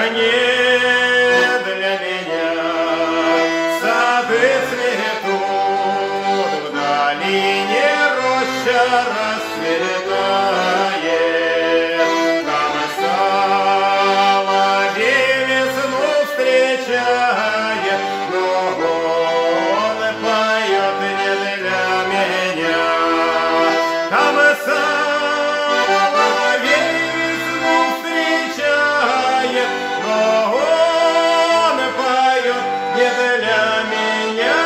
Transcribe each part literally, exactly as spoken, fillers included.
Не для меня сады цветут, в долине роща расцветает, там соловей весну встречает, но он поет не для меня. Там соловей весну встречает, но он поет не для меня.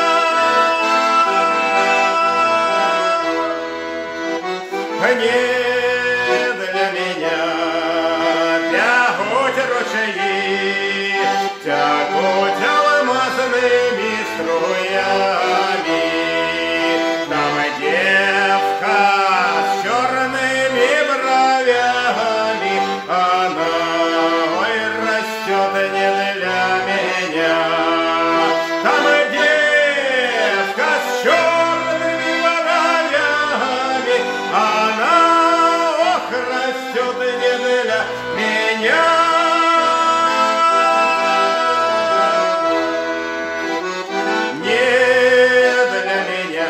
Не для меня тягуть ручаи, тягуть алмазными струями. Там девка с черными бровями, она, ой, растет не для меня. Там девка с черными бровями, она, ох, растет не для меня. Не для меня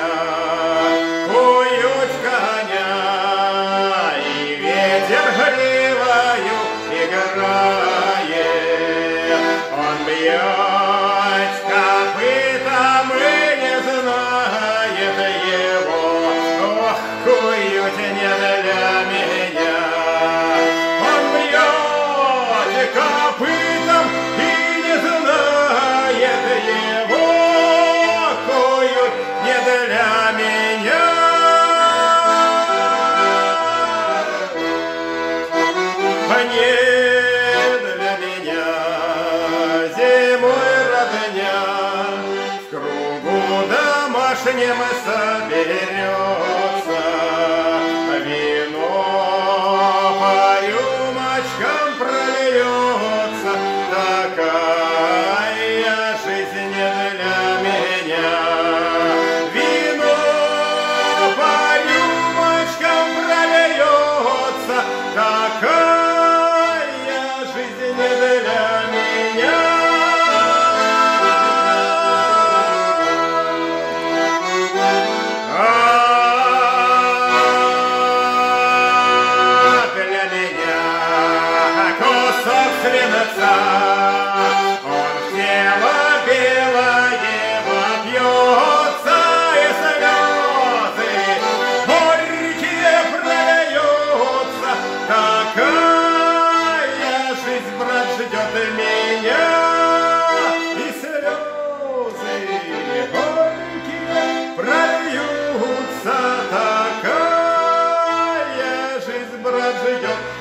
куют коня, и ветер гривою играет. Он бьет копытом и не знает его, ох, куют не для меня. Он бьет копытом и не знает его, куют не для меня. Не для меня зимой родня в кругу домашнем соберется, вино по рюмочкам прольется. Такая жизнь не для меня. Вино по рюмочкам прольется, такая жизнь не для меня. А для меня кусок свинца, он в тело белое вопьется, и слезы горькие прольются. Такая жизнь, брат, ждет меня, и слезы горькие прольются. Такая жизнь, брат, ждет